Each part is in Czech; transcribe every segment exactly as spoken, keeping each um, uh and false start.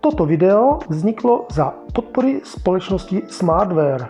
Toto video vzniklo za podpory společnosti Smartware.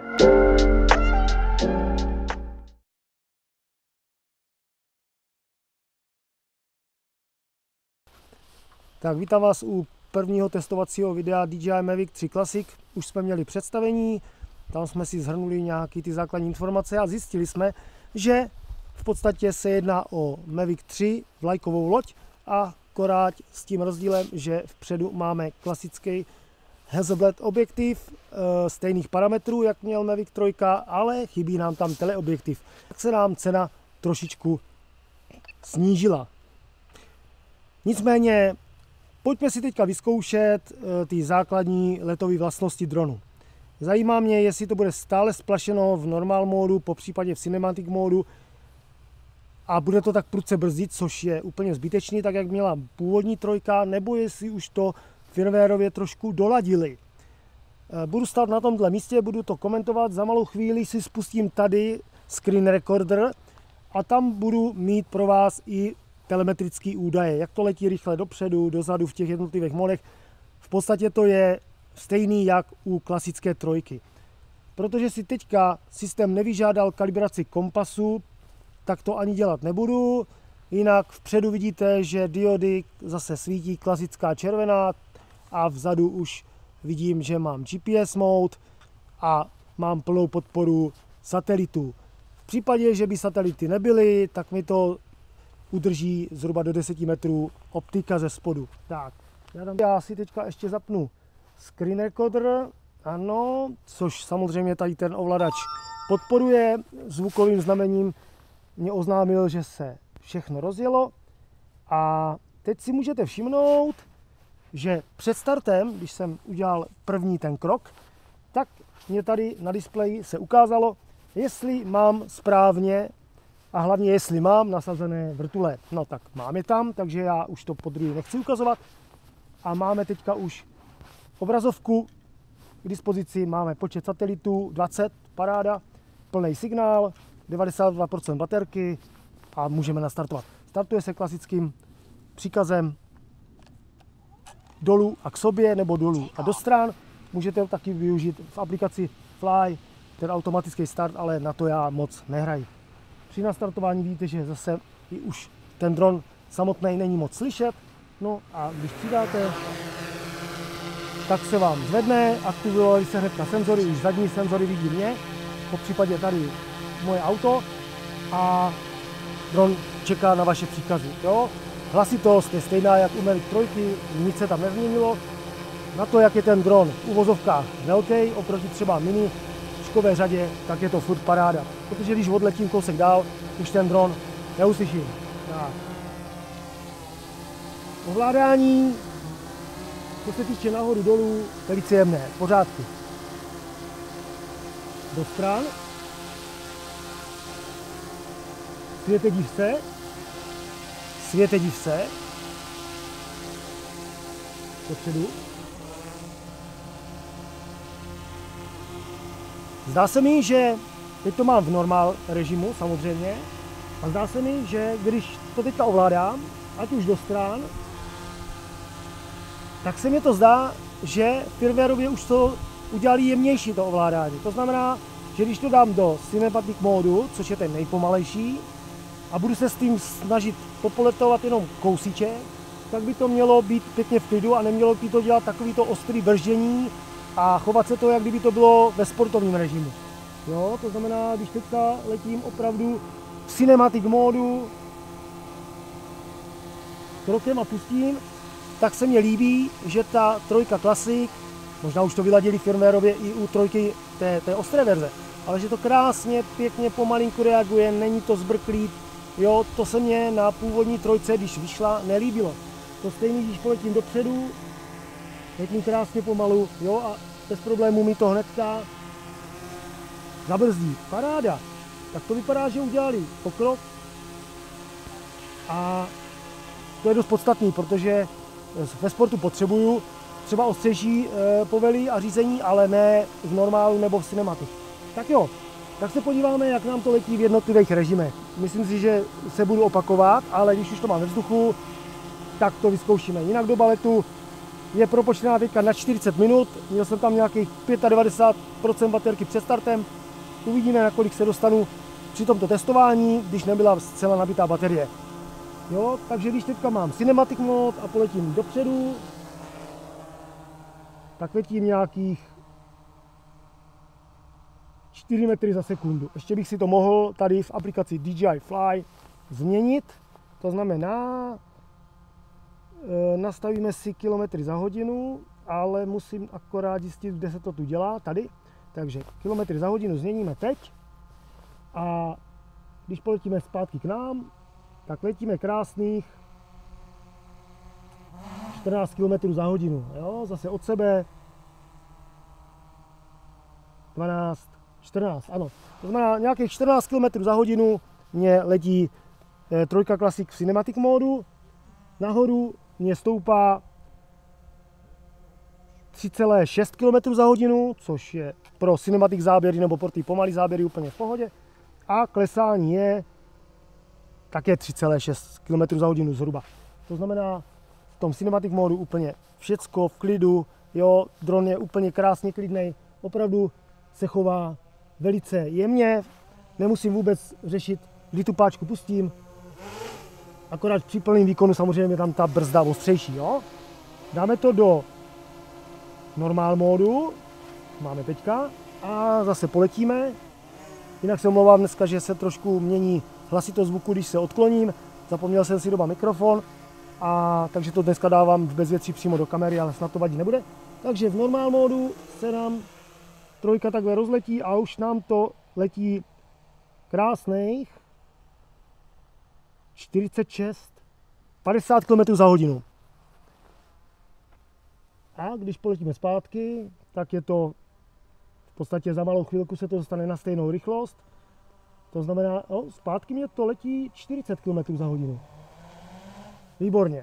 Tak vítám vás u prvního testovacího videa D J I Mavic tři Classic. Už jsme měli představení, tam jsme si shrnuli nějaké ty základní informace a zjistili jsme, že v podstatě se jedná o Mavic tři vlajkovou loď a akorát s tím rozdílem, že vpředu máme klasický Hasselblad objektiv e, stejných parametrů, jak měl Mavic tři, ale chybí nám tam teleobjektiv. Tak se nám cena trošičku snížila. Nicméně pojďme si teďka vyzkoušet e, ty základní letové vlastnosti dronu. Zajímá mě, jestli to bude stále splašeno v normál módu, po případě v cinematic módu, a bude to tak prudce brzdit, což je úplně zbytečný, tak jak měla původní trojka, nebo jestli už to firmwareově trošku doladili. Budu stát na tomhle místě, budu to komentovat, za malou chvíli si spustím tady screen recorder a tam budu mít pro vás i telemetrické údaje, jak to letí rychle dopředu, dozadu v těch jednotlivých modech. V podstatě to je stejný jak u klasické trojky. Protože si teďka systém nevyžádal kalibraci kompasu, tak to ani dělat nebudu. Jinak vpředu vidíte, že diody zase svítí klasická červená a vzadu už vidím, že mám G P S mode a mám plnou podporu satelitů. V případě, že by satelity nebyly, tak mi to udrží zhruba do deseti metrů optika ze spodu. Tak, já, tam, já si teďka ještě zapnu screen recorder, ano, což samozřejmě tady ten ovladač podporuje. Zvukovým znamením mě oznámil, že se všechno rozjelo, a teď si můžete všimnout, že před startem, když jsem udělal první ten krok, tak mě tady na displeji se ukázalo, jestli mám správně a hlavně jestli mám nasazené vrtule. No tak mám je tam, takže já už to podruhé nechci ukazovat a máme teďka už obrazovku k dispozici, máme počet satelitů dvacet, paráda, plný signál, devadesát dva procent baterky a můžeme nastartovat. Startuje se klasickým příkazem dolů a k sobě nebo dolů a do stran. Můžete ho taky využít v aplikaci Fly, ten automatický start, ale na to já moc nehraji. Při nastartování vidíte, že zase i už ten dron samotný není moc slyšet. No a když přidáte, tak se vám zvedne, aktivovaly se hnedka senzory, už zadní senzory vidí mě, po případě tady moje auto, a dron čeká na vaše příkazy. Jo? Hlasitost je stejná jak u Mavic tři, nic se tam nezměnilo. Na to, jak je ten dron v uvozovkách velký, oproti třeba mini škové řadě, tak je to furt paráda. Protože když odletím kousek dál, už ten dron neuslyším. Tak. Ovládání, co se týče nahoru dolů, velice jemné, v pořádku. Do stran. Světe div se, světe div se, dopředu. Zdá se mi, že teď to mám v normál režimu samozřejmě, a zdá se mi, že když to teďka ovládám, ať už do stran, tak se mi to zdá, že firmwareově už to udělali jemnější to ovládání. To znamená, že když to dám do cinematic módu, což je ten nejpomalejší, a budu se s tím snažit popoletovat jenom kousíček, tak by to mělo být pěkně v klidu a nemělo by to dělat takovýto ostrý brždění a chovat se to, jak kdyby to bylo ve sportovním režimu. Jo, to znamená, když teďka letím opravdu v cinematic módu krokem a pustím, tak se mně líbí, že ta trojka Classic, možná už to vyladili firmwareově i u trojky té, té ostré verze, ale že to krásně, pěkně, pomalinku reaguje, není to zbrklý. Jo, to se mně na původní trojce, když vyšla, nelíbilo. To stejný, když poletím dopředu, letím krásně pomalu, jo, a bez problémů mi to hnedka zabrzdí. Paráda. Tak to vypadá, že udělali pokrok. A to je dost podstatný, protože ve sportu potřebuju třeba ostřejší e, povely a řízení, ale ne v normálu nebo v cinematic. Tak jo. Tak se podíváme, jak nám to letí v jednotlivých režimech. Myslím si, že se budu opakovat, ale když už to mám ve vzduchu, tak to vyzkoušíme. Jinak do baletu je propočtená teďka na čtyřicet minut, měl jsem tam nějakých devadesát pět procent baterky před startem, uvidíme, na kolik se dostanu při tomto testování, když nebyla zcela nabitá baterie. Jo, takže když teďka mám Cinematic Mode a poletím dopředu, tak letím nějakých čtyři metry za sekundu. Ještě bych si to mohl tady v aplikaci D J I Fly změnit, to znamená, nastavíme si kilometry za hodinu, ale musím akorát zjistit, kde se to tu dělá, tady. Takže kilometry za hodinu změníme teď a když poletíme zpátky k nám, tak letíme krásných čtrnáct kilometrů za hodinu. Jo? Zase od sebe dvanáct, čtrnáct, ano. To znamená nějakých čtrnáct kilometrů za hodinu mě letí eh, trojka Classic v Cinematic módu. Nahoru mě stoupá tři celé šest kilometrů za hodinu, což je pro cinematic záběry nebo pro ty pomalý záběry úplně v pohodě. A klesání je také tři celé šest kilometrů za hodinu zhruba. To znamená v tom cinematic módu úplně všecko v klidu, jo, dron je úplně krásně klidný, opravdu se chová velice jemně, nemusím vůbec řešit, kdy tu páčku pustím, akorát při plném výkonu samozřejmě je tam ta brzda ostřejší, jo. Dáme to do normál módu, máme teďka, a zase poletíme. Jinak se omlouvám dneska, že se trošku mění hlasitost zvuku, když se odkloním. Zapomněl jsem si doma mikrofon, a takže to dneska dávám v bezvětří přímo do kamery, ale snad to vadit nebude. Takže v normál módu se nám trojka takhle rozletí a už nám to letí krásných čtyřicet šest, padesát kilometrů za hodinu. A když poletíme zpátky, tak je to v podstatě za malou chvilku se to dostane na stejnou rychlost. To znamená, no, zpátky mě to letí čtyřicet kilometrů za hodinu. Výborně.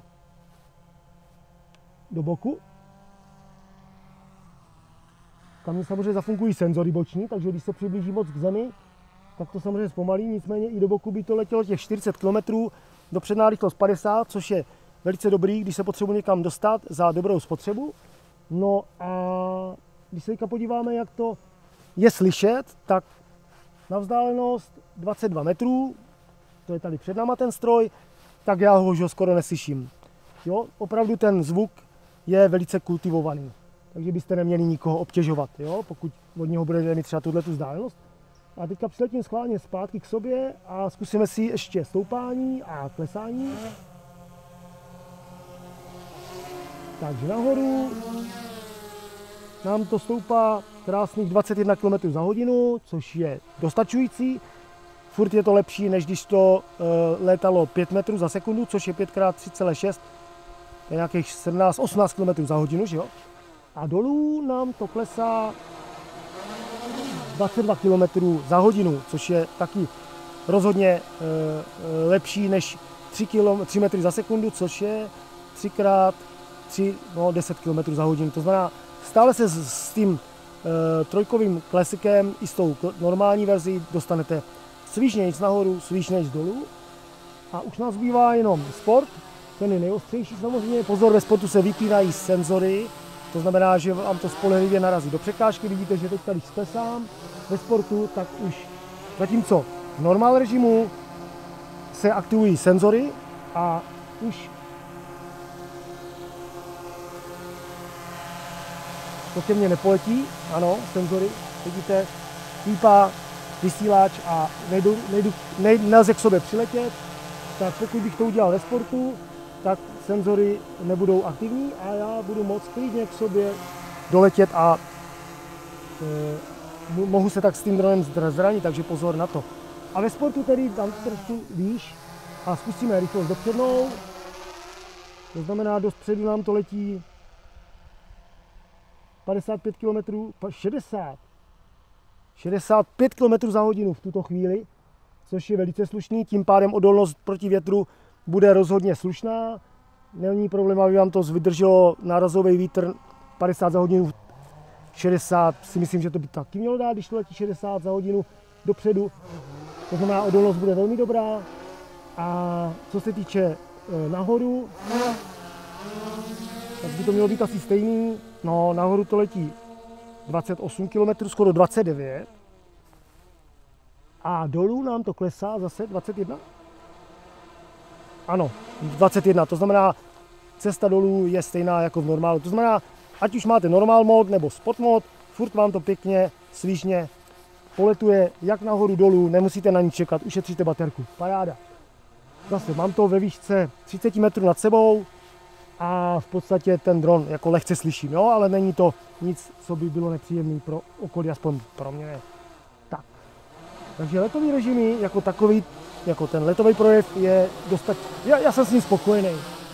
Do boku. Tam samozřejmě zafungují senzory boční, takže když se přiblíží moc k zemi, tak to samozřejmě zpomalí, nicméně i do boku by to letělo těch čtyřicet kilometrů, dopředná rychlost padesát, což je velice dobrý, když se potřebuji někam dostat za dobrou spotřebu. No a když se teďka podíváme, jak to je slyšet, tak na vzdálenost dvacet dva metrů, to je tady před náma ten stroj, tak já ho už skoro neslyším. Jo, opravdu ten zvuk je velice kultivovaný, takže byste neměli nikoho obtěžovat, jo, pokud od něho budete mít třeba tuhletu vzdálenost. A teďka přiletím schválně zpátky k sobě a zkusíme si ještě stoupání a klesání. Takže nahoru nám to stoupá krásných dvacet jedna kilometrů za hodinu, což je dostačující. Furt je to lepší, než když to e, létalo pět metrů za sekundu, což je pět krát tři celé šest, to je nějakých sedmnáct osmnáct kilometrů za hodinu, že jo? A dolů nám to klesá dvacet dva kilometrů za hodinu, což je taky rozhodně e, lepší než tři metry za sekundu, což je tři krát tři, no deset kilometrů za hodinu. To znamená, stále se s, s tím e, trojkovým klasikem i s tou normální verzí dostanete svížnějc nahoru, svížnějc dolů. A už nás zbývá jenom sport, ten je nejostřejší samozřejmě. Pozor, ve sportu se vypínají senzory, to znamená, že vám to spolehlivě narazí do překážky. Vidíte, že teď když sklesám ve sportu, tak už zatímco v normál režimu se aktivují senzory a už to ke mně nepoletí, ano, senzory, vidíte, pípá vysílač a nejdu, nejdu, nej, nelze k sobě přiletět, tak pokud bych to udělal ve sportu, tak senzory nebudou aktivní a já budu moct klidně k sobě doletět a e, mohu se tak s tím dronem zranit, takže pozor na to. A ve sportu tedy dám trošku výš a zkusíme rychlost dopřednou, to znamená, dopředu nám to letí padesát pět kilometrů, šedesát, šedesát pět kilometrů za hodinu v tuto chvíli, což je velice slušný, tím pádem odolnost proti větru bude rozhodně slušná. Není problém, aby vám to vydrželo nárazový vítr padesát za hodinu, šedesát si myslím, že to by taky mělo dát, když to letí šedesát za hodinu dopředu. To znamená, odolnost bude velmi dobrá. A co se týče e, nahoru, tak by to mělo být asi stejný. No, nahoru to letí dvacet osm kilometrů, skoro dvacet devět. A dolů nám to klesá zase dvacet jedna? Ano, dvacet jedna, to znamená, cesta dolů je stejná jako v normálu. To znamená, ať už máte normal mod nebo spot mod, furt vám to pěkně, svižně poletuje jak nahoru dolů, nemusíte na ní čekat, ušetříte baterku. Paráda. Zase mám to ve výšce třicet metrů nad sebou a v podstatě ten dron jako lehce slyším, jo, ale není to nic, co by bylo nepříjemné pro okolí, aspoň pro mě ne. Tak. Takže letový režimy jako takový, jako ten letový projev je dostat, já, já jsem s ním spokojený.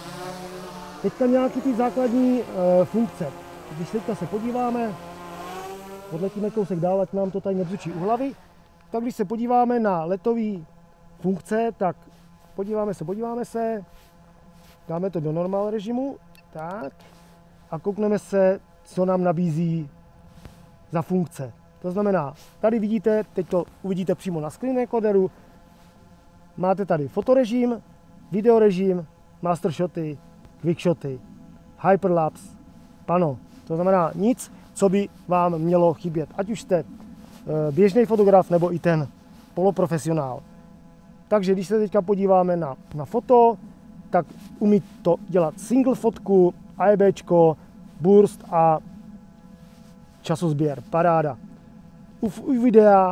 Teďka nějaký ty základní e, funkce. Když teďka se podíváme, odletíme kousek dál, ať nám to tady nebzučí u hlavy, tak když se podíváme na letové funkce, tak podíváme se, podíváme se, dáme to do normál režimu, tak, a koukneme se, co nám nabízí za funkce. To znamená, tady vidíte, teď to uvidíte přímo na screen recorderu, máte tady fotorežim, videorežim, mastershoty, quickshoty, hyperlapse, pano. To znamená nic, co by vám mělo chybět. Ať už jste běžný fotograf nebo i ten poloprofesionál. Takže když se teďka podíváme na, na foto, tak umí to dělat single fotku, AEBčko, burst a časozběr. Paráda. U, u videa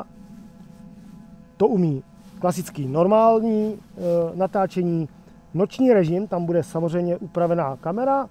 to umí klasický normální e, natáčení, noční režim, tam bude samozřejmě upravená kamera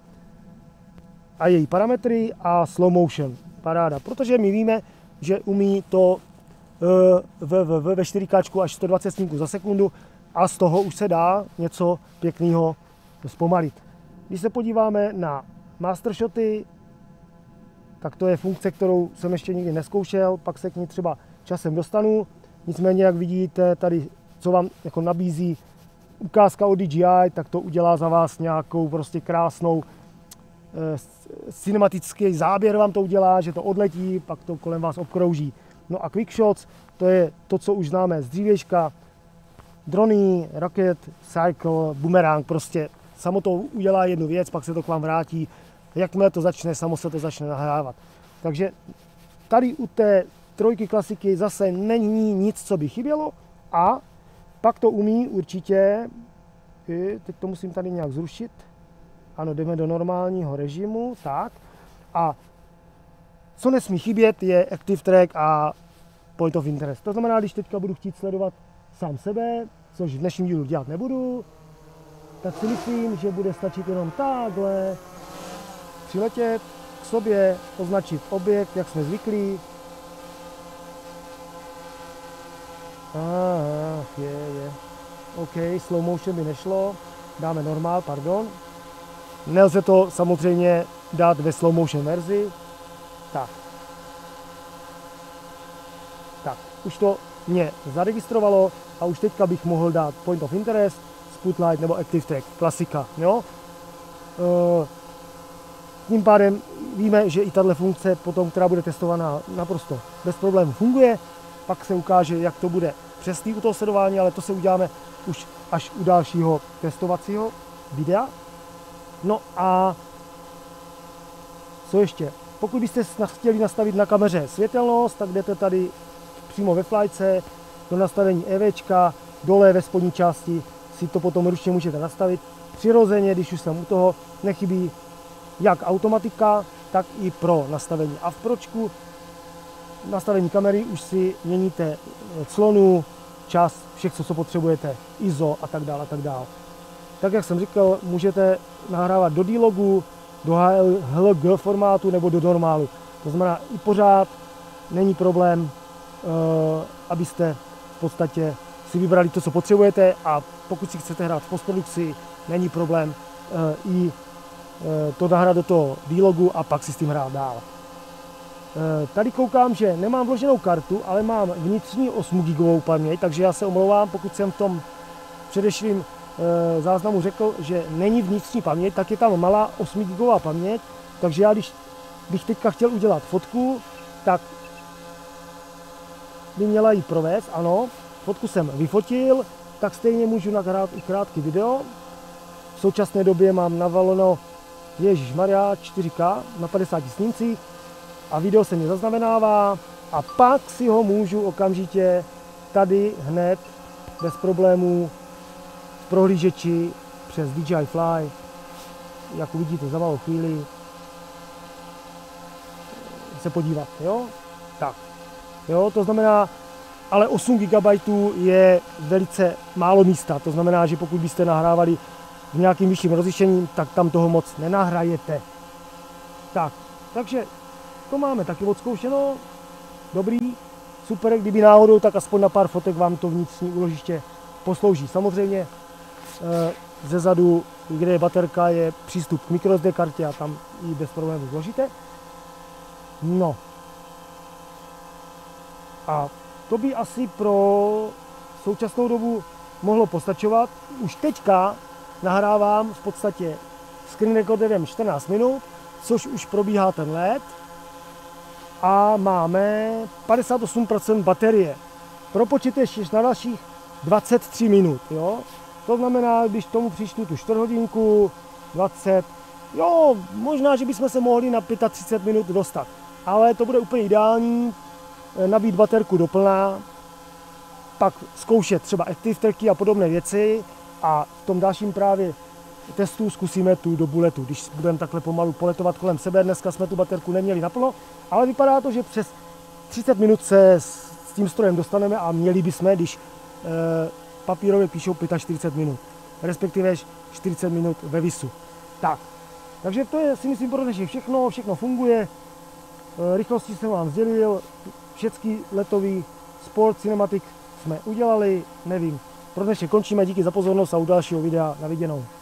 a její parametry a slow motion. Paráda, protože my víme, že umí to e, v, v, ve čtyři ká až sto dvacet snímků za sekundu a z toho už se dá něco pěkného zpomalit. Když se podíváme na mastershoty, tak to je funkce, kterou jsem ještě nikdy neskoušel, pak se k ní třeba časem dostanu. Nicméně, jak vidíte tady, co vám jako nabízí ukázka od D J I, tak to udělá za vás nějakou prostě krásnou eh, cinematický záběr vám to udělá, že to odletí, pak to kolem vás obkrouží. No a quick shots, to je to, co už známe z dřívějška. Drony, rocket, cycle, boomerang, prostě samo to udělá jednu věc, pak se to k vám vrátí. Jakmile to začne, samo se to začne nahrávat. Takže tady u té trojky klasiky zase není nic, co by chybělo a pak to umí určitě, teď to musím tady nějak zrušit, ano, jdeme do normálního režimu, tak, a co nesmí chybět je Active Track a Point of Interest. To znamená, když teďka budu chtít sledovat sám sebe, což v dnešním dílu dělat nebudu, tak si myslím, že bude stačit jenom takhle přiletět k sobě, označit objekt, jak jsme zvyklí. Ach, je, je. OK, slow motion by nešlo. Dáme normál, pardon. Nelze to samozřejmě dát ve slow motion verzi. Tak. Tak, už to mě zaregistrovalo a už teďka bych mohl dát Point of Interest, Spotlight nebo Active Track, klasika, jo. E, tím pádem víme, že i tato funkce potom, která bude testovaná, naprosto bez problémů funguje. Pak se ukáže, jak to bude přesný u toho sledování, ale to se uděláme už až u dalšího testovacího videa. No a co ještě? Pokud byste chtěli nastavit na kameře světelnost, tak jdete tady přímo ve flightce do nastavení EVčka, dole ve spodní části si to potom ručně můžete nastavit. Přirozeně, když už jsem u toho, nechybí jak automatika, tak i pro nastavení. A v pročku nastavení kamery už si měníte clonu, čas, všechno, co potřebujete, I S O a tak dále, a tak dále. Tak jak jsem říkal, můžete nahrávat do D-logu, do H L G formátu nebo do normálu. To znamená, i pořád není problém, abyste v podstatě si vybrali to, co potřebujete, a pokud si chcete hrát v postprodukci, není problém i to nahrát do toho D-logu a pak si s tím hrát dál. Tady koukám, že nemám vloženou kartu, ale mám vnitřní osm gigovou paměť, takže já se omlouvám, pokud jsem v tom předešlým záznamu řekl, že není vnitřní paměť, tak je tam malá osm gigová paměť, takže já když bych teďka chtěl udělat fotku, tak by měla jí provést, ano, fotku jsem vyfotil, tak stejně můžu nahrát i krátký video. V současné době mám navaleno Ježišmarja, čtyři ká na padesáti snímcích a video se mi zaznamenává a pak si ho můžu okamžitě tady hned bez problémů v prohlížeči přes D J I Fly, jak uvidíte za malou chvíli, se podívat, jo? Tak, jo, to znamená, ale osm gigabajtů je velice málo místa, to znamená, že pokud byste nahrávali v nějakým vyšším rozlišením, tak tam toho moc nenahrajete. Tak, takže to máme taky odzkoušeno, dobrý, super, kdyby náhodou, tak aspoň na pár fotek vám to vnitřní úložiště poslouží. Samozřejmě ze zadu, kde je baterka, je přístup k microSD kartě a tam ji bez problémů zložíte. No. A to by asi pro současnou dobu mohlo postačovat. Už teďka nahrávám v podstatě screen recorderem čtrnáct minut, což už probíhá ten let. A máme padesát osm procent baterie. Propočítejte ještě na dalších dvacet tři minut, jo? To znamená, když tomu přičtu tu čtvrt hodinku, dvacet, jo, možná, že bychom se mohli na třicet pět minut dostat. Ale to bude úplně ideální, nabít baterku doplná, pak zkoušet třeba Active Tracky a podobné věci a v tom dalším právě testu zkusíme tu dobu letu, když budeme takhle pomalu poletovat kolem sebe. Dneska jsme tu baterku neměli naplno, ale vypadá to, že přes třicet minut se s tím strojem dostaneme a měli bychom, když e, papírově píšou čtyřicet pět minut, respektive čtyřicet minut ve visu. Tak, takže to je, si myslím, pro dnešek všechno, všechno funguje. E, rychlosti jsem vám sdělil, všechny letový Sport Cinematic jsme udělali, nevím. Pro dnešek končíme, díky za pozornost a u dalšího videa na viděnou.